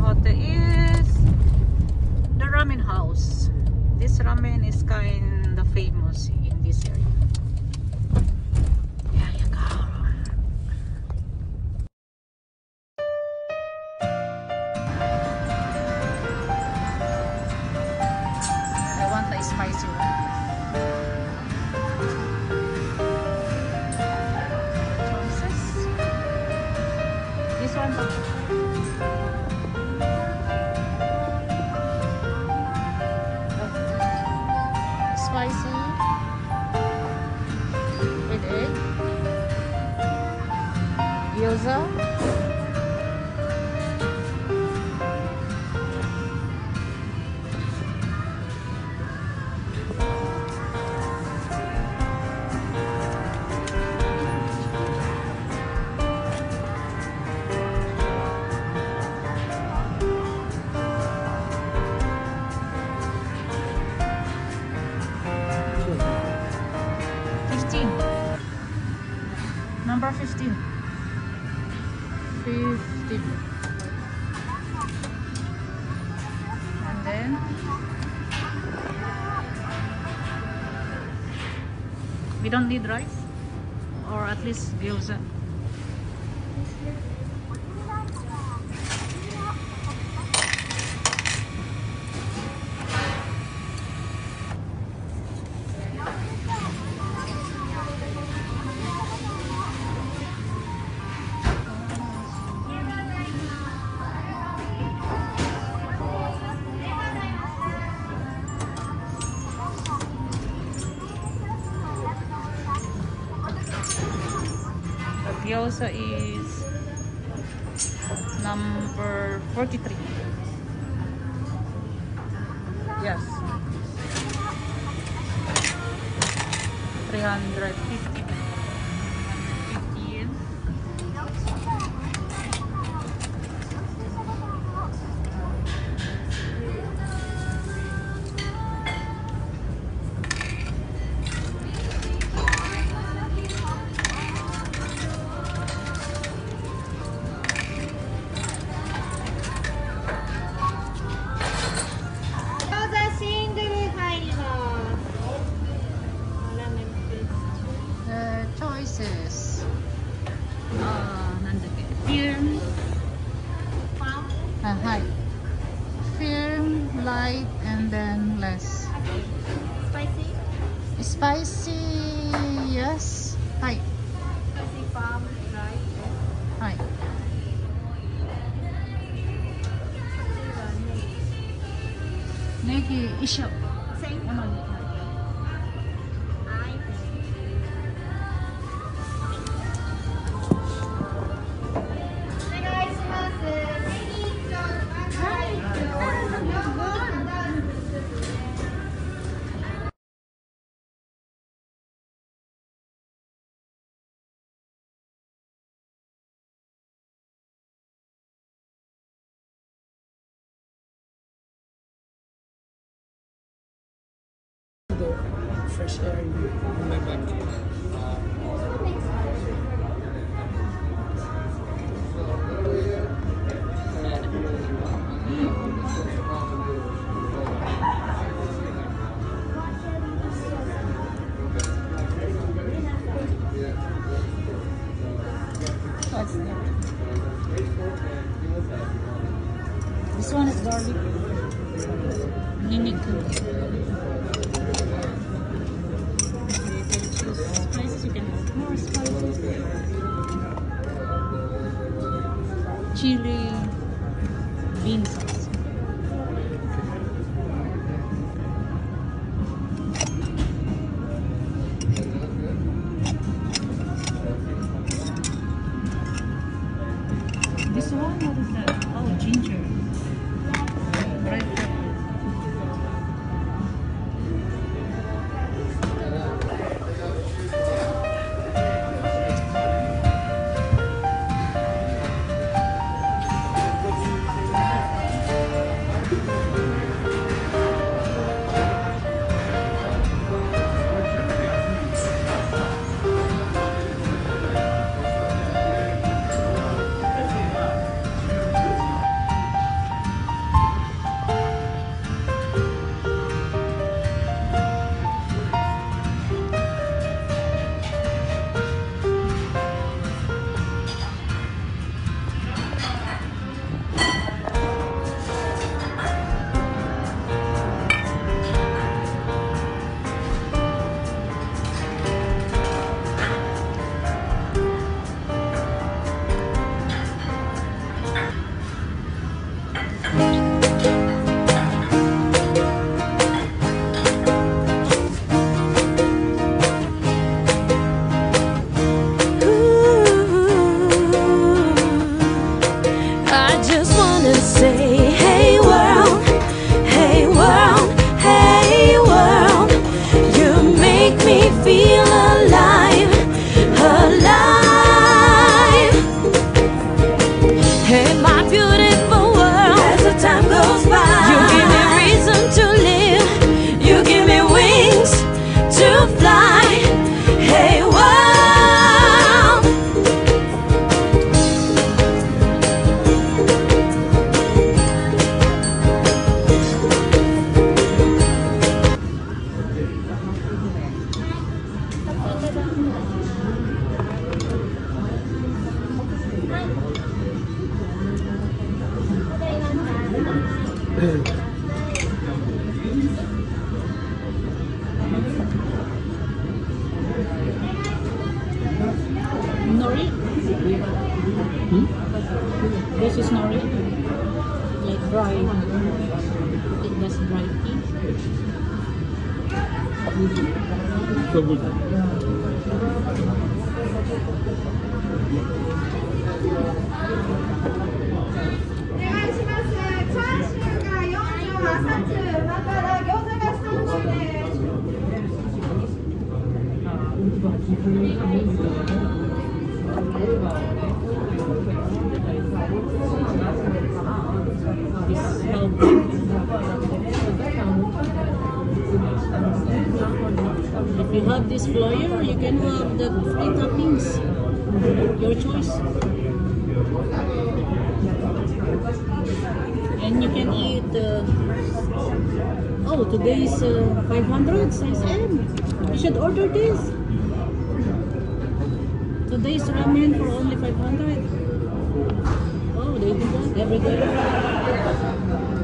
Hote is the ramen house. This ramen is kind of famous in this area. There you go. I want the spicy one. This one. Spicy with egg, gyoza, number 15. 15. And then we don't need rice, or at least gyoza. Gyoza is number 43. Yes. 350. 150 yen. Choices. Firm. Hi. Firm, light, and then less. Spicy? Spicy, yes. Hi. Spicy farm, right? Hi. Negi, isho. Same. Fresh air in my back. What's that? This one is garlic. Niniku. Spices, you can have more spices. Chili, bean sauce. This one, what is that? Oh, ginger. Red pepper. Nori? This is nori? Like dry. I think that's dry tea. So good. This is how big. If you have this flyer, you can have the free toppings. Your choice. And you can eat. Oh, today is 500 size M. You should order this. Today's ramen for only 500. Oh, they do that every day.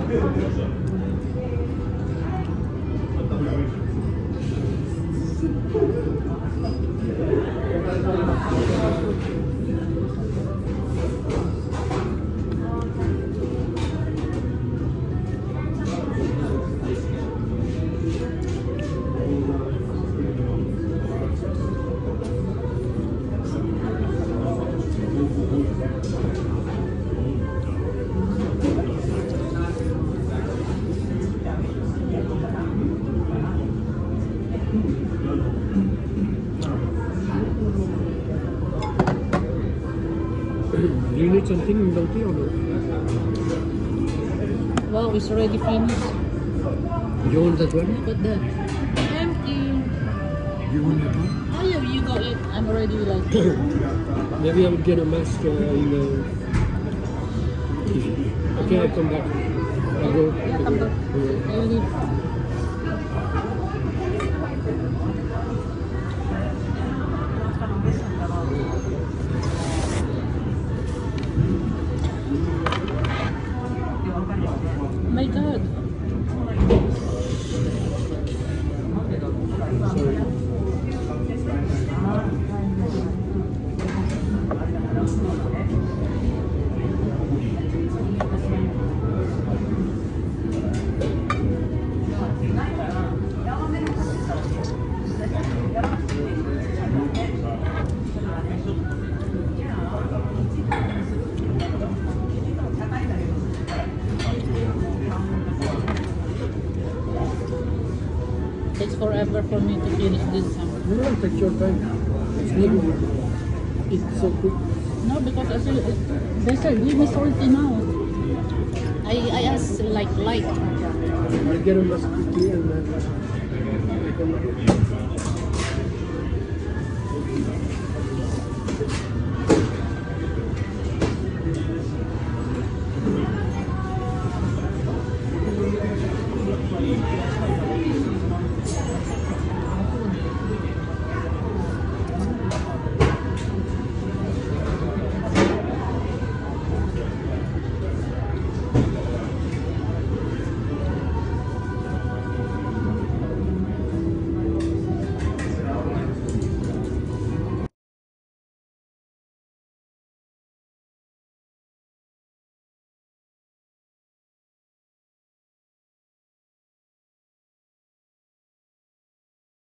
Do you need something in Donkey or no? Wow, it's already finished. You want that one? But the empty. You want that one? Oh yeah, you got it. I'm already like. Maybe I would get a mask in the... Okay, I'll come back. I'll go. Yeah, come back. I will leave. My God. Sorry. Takes forever for me to finish this. No, take your time. It's not It's so quick. No, because I feel they said give me salty now. I asked like light. I'll get a mask quickly and then...